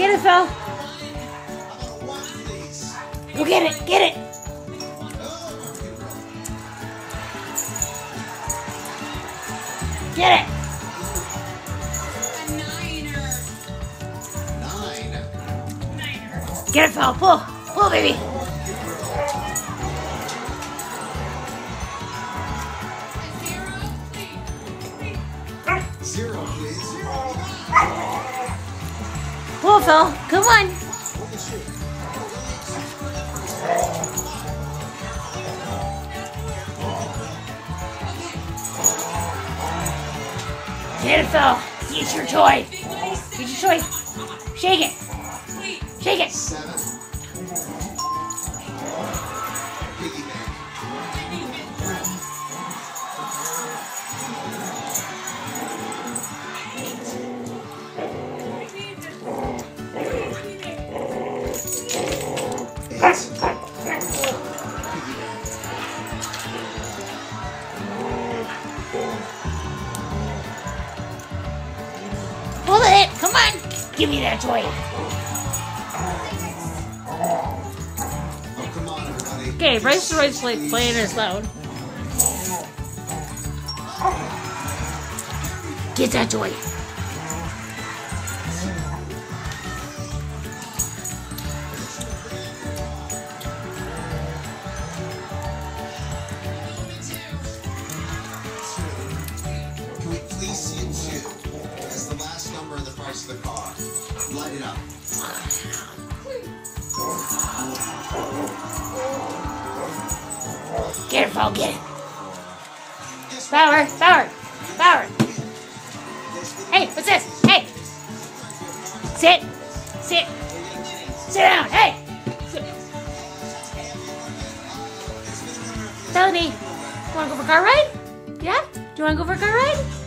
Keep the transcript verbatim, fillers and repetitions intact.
Get it, Phil. Go get it. Get it. Get it. Get it, Phil. Pull. Pull, baby. Zero, please. Pull, Phil. Come on. Get it, Phil. Get your toy. Get your toy. Shake it. Shake it. Seven. Piggy bank. Pull it. Come on. Give me that toy. Oh, come on, everybody. Okay, Bryce Roy's like playing this loud. Get that toy. Can we please see a two? That's the last number in the price of the car. Light it up. Get it, Phil. Get it. Bauer. Bauer. Bauer. Hey, what's this? Hey. Sit. Sit. Sit down. Hey. Sit. Melody, you want to go for a car ride? Yeah? Do you want to go for a car ride?